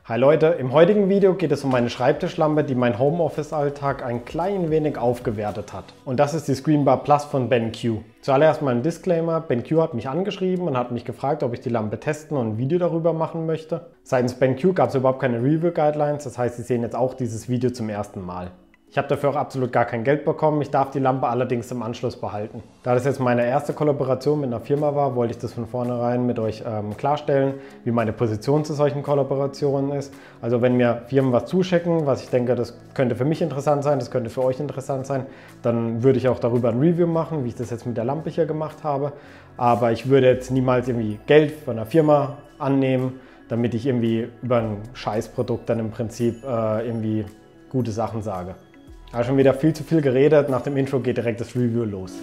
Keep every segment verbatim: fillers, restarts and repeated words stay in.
Hi Leute, im heutigen Video geht es um meine Schreibtischlampe, die meinen Homeoffice-Alltag ein klein wenig aufgewertet hat. Und das ist die Screenbar Plus von BenQ. Zuallererst mal ein Disclaimer, BenQ hat mich angeschrieben und hat mich gefragt, ob ich die Lampe testen und ein Video darüber machen möchte. Seitens BenQ gab es überhaupt keine Review-Guidelines, das heißt, Sie sehen jetzt auch dieses Video zum ersten Mal. Ich habe dafür auch absolut gar kein Geld bekommen, ich darf die Lampe allerdings im Anschluss behalten. Da das jetzt meine erste Kollaboration mit einer Firma war, wollte ich das von vornherein mit euch ähm, klarstellen, wie meine Position zu solchen Kollaborationen ist. Also wenn mir Firmen was zuschicken, was ich denke, das könnte für mich interessant sein, das könnte für euch interessant sein, dann würde ich auch darüber ein Review machen, wie ich das jetzt mit der Lampe hier gemacht habe. Aber ich würde jetzt niemals irgendwie Geld von einer Firma annehmen, damit ich irgendwie über ein Scheißprodukt dann im Prinzip äh, irgendwie gute Sachen sage. Aber schon wieder viel zu viel geredet, nach dem Intro geht direkt das Review los.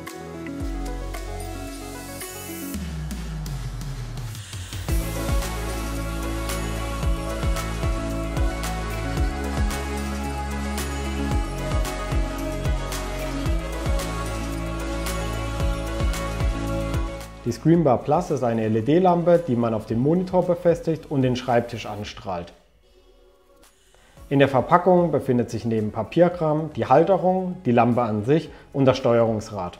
Die Screenbar Plus ist eine L E D-Lampe, die man auf den Monitor befestigt und den Schreibtisch anstrahlt. In der Verpackung befindet sich neben Papierkram die Halterung, die Lampe an sich und das Steuerungsrad.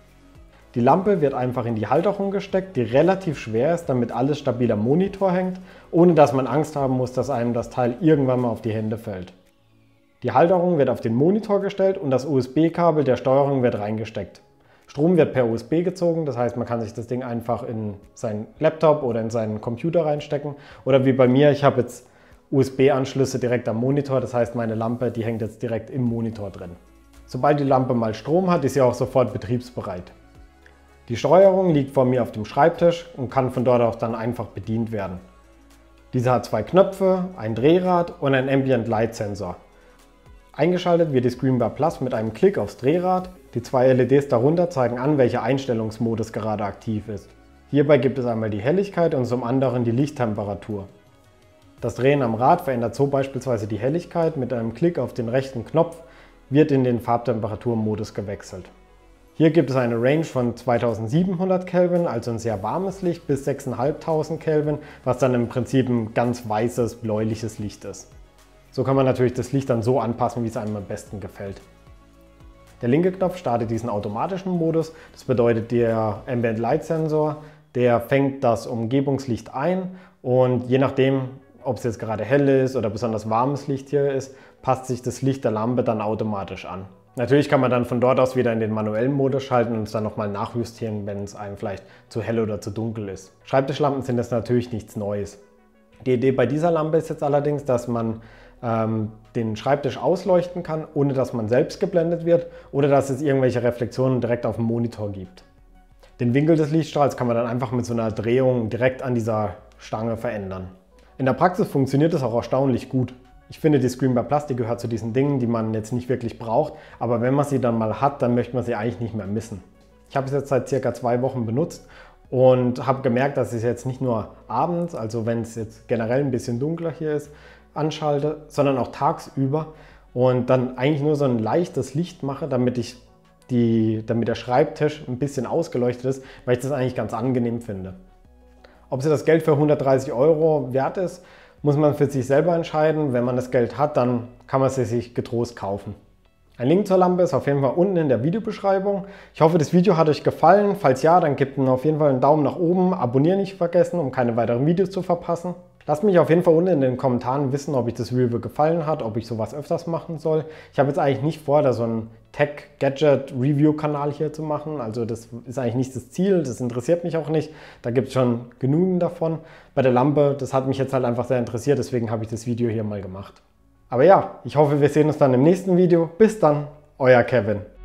Die Lampe wird einfach in die Halterung gesteckt, die relativ schwer ist, damit alles stabil am Monitor hängt, ohne dass man Angst haben muss, dass einem das Teil irgendwann mal auf die Hände fällt. Die Halterung wird auf den Monitor gestellt und das U S B-Kabel der Steuerung wird reingesteckt. Strom wird per U S B gezogen, das heißt, man kann sich das Ding einfach in seinen Laptop oder in seinen Computer reinstecken. Oder wie bei mir, ich habe jetzt U S B-Anschlüsse direkt am Monitor, das heißt, meine Lampe, die hängt jetzt direkt im Monitor drin. Sobald die Lampe mal Strom hat, ist sie auch sofort betriebsbereit. Die Steuerung liegt vor mir auf dem Schreibtisch und kann von dort auch dann einfach bedient werden. Diese hat zwei Knöpfe, ein Drehrad und einen Ambient Light Sensor. Eingeschaltet wird die Screenbar Plus mit einem Klick aufs Drehrad. Die zwei L E Ds darunter zeigen an, welcher Einstellungsmodus gerade aktiv ist. Hierbei gibt es einmal die Helligkeit und zum anderen die Lichttemperatur. Das Drehen am Rad verändert so beispielsweise die Helligkeit. Mit einem Klick auf den rechten Knopf wird in den Farbtemperaturmodus gewechselt. Hier gibt es eine Range von zweitausendsiebenhundert Kelvin, also ein sehr warmes Licht, bis sechstausendfünfhundert Kelvin, was dann im Prinzip ein ganz weißes, bläuliches Licht ist. So kann man natürlich das Licht dann so anpassen, wie es einem am besten gefällt. Der linke Knopf startet diesen automatischen Modus. Das bedeutet, der Ambient Light Sensor, der fängt das Umgebungslicht ein und je nachdem, ob es jetzt gerade hell ist oder besonders warmes Licht hier ist, passt sich das Licht der Lampe dann automatisch an. Natürlich kann man dann von dort aus wieder in den manuellen Modus schalten und es dann nochmal nachjustieren, wenn es einem vielleicht zu hell oder zu dunkel ist. Schreibtischlampen sind jetzt natürlich nichts Neues. Die Idee bei dieser Lampe ist jetzt allerdings, dass man ähm, den Schreibtisch ausleuchten kann, ohne dass man selbst geblendet wird oder dass es irgendwelche Reflexionen direkt auf dem Monitor gibt. Den Winkel des Lichtstrahls kann man dann einfach mit so einer Drehung direkt an dieser Stange verändern. In der Praxis funktioniert es auch erstaunlich gut. Ich finde, die Screenbar Plus, die gehört zu diesen Dingen, die man jetzt nicht wirklich braucht, aber wenn man sie dann mal hat, dann möchte man sie eigentlich nicht mehr missen. Ich habe es jetzt seit circa zwei Wochen benutzt und habe gemerkt, dass ich es jetzt nicht nur abends, also wenn es jetzt generell ein bisschen dunkler hier ist, anschalte, sondern auch tagsüber und dann eigentlich nur so ein leichtes Licht mache, damit, ich die, damit der Schreibtisch ein bisschen ausgeleuchtet ist, weil ich das eigentlich ganz angenehm finde. Ob sie das Geld für hundertdreißig Euro wert ist, muss man für sich selber entscheiden. Wenn man das Geld hat, dann kann man sie sich getrost kaufen. Ein Link zur Lampe ist auf jeden Fall unten in der Videobeschreibung. Ich hoffe, das Video hat euch gefallen. Falls ja, dann gebt auf jeden Fall einen Daumen nach oben. Abonnieren nicht vergessen, um keine weiteren Videos zu verpassen. Lasst mich auf jeden Fall unten in den Kommentaren wissen, ob euch das Review gefallen hat, ob ich sowas öfters machen soll. Ich habe jetzt eigentlich nicht vor, da so einen Tech-Gadget-Review-Kanal hier zu machen. Also das ist eigentlich nicht das Ziel, das interessiert mich auch nicht. Da gibt es schon genügend davon. Bei der Lampe, das hat mich jetzt halt einfach sehr interessiert, deswegen habe ich das Video hier mal gemacht. Aber ja, ich hoffe, wir sehen uns dann im nächsten Video. Bis dann, euer Kevin.